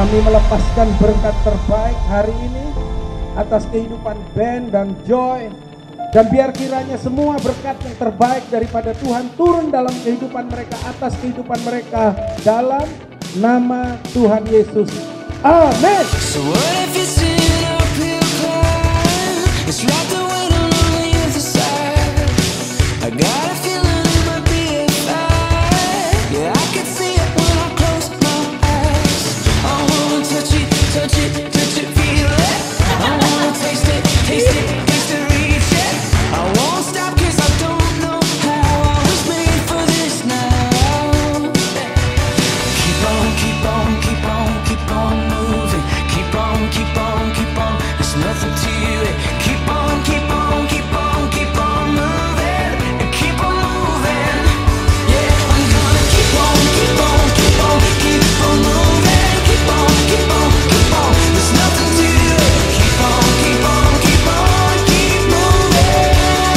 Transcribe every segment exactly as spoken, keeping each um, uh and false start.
Kami melepaskan berkat terbaik hari ini atas kehidupan Ben dan Joy. Dan biar kiranya semua berkat yang terbaik daripada Tuhan turun dalam kehidupan mereka, atas kehidupan mereka, dalam nama Tuhan Yesus. Amin. So what if it's in our climb? It's like the weight on the other side. I got a feeling it might be a fight. Yeah, I can see it when I close my eyes. I wanna touch it, touch it, touch it, feel it. I wanna taste it, taste it, taste it, reach it. I won't stop 'cause I don't know how I was made for this now. Keep on, keep on, keep on, keep on moving. Keep on, keep on, keep on. There's nothing to it. Keep on, keep on, keep on, keep on moving. And keep on moving. Yeah, I'm gonna keep on, keep on, keep on, keep on moving. Keep on, keep on, keep on. There's nothing to it. Keep on, keep on, keep on, keep moving.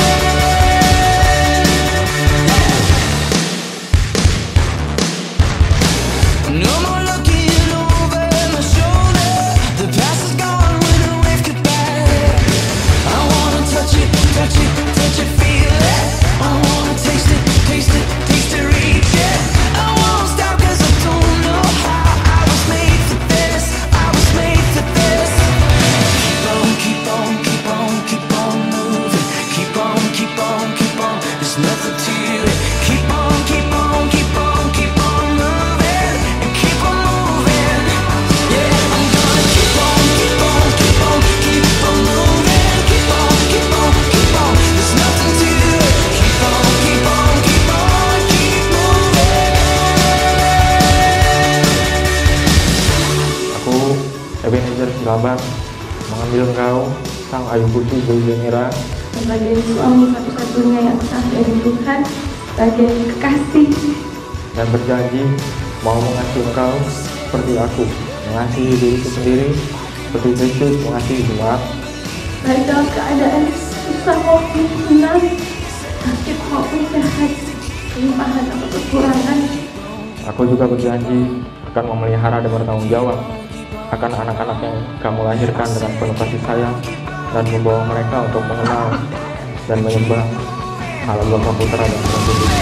No more looking over my shoulder. The past is gone when a wave goodbye. I wanna touch it, touch it, touch it, feel it. I wanna taste it, taste it, taste it, reach it. I won't stop 'cause I don't know how I was made for this. I was made for this. Keep on, keep on, keep on, keep on moving. Keep on, keep on, keep on. There's nothing to it. Keep on, keep on, keep on, keep on moving. And keep on moving. Yeah, I'm gonna keep on, keep on, keep on, keep on moving. Keep on, keep on, keep on. There's nothing to it. Keep on, keep on, keep on, keep moving. Aku, Ebenezer Silabak, mengambil engkau, Sang Ayu Putih Beljengera, sebagai suami satu-satunya yang sah dari Tuhan, sebagai kekasih, dan berjanji mau mengasihi engkau seperti aku mengasihi diriku sendiri, seperti Kristus mengasihi jemaat. baik dalam keadaan susah maupun senang, sakit maupun sehat, limpahan atau kekurangan. Aku juga berjanji akan memelihara dan bertanggung jawab akan anak-anak yang kamu lahirkan dengan penuh kasih sayang, dan membawa mereka untuk mengenal dan menyembah Allah Bapa, Putra dan Roh Kudus.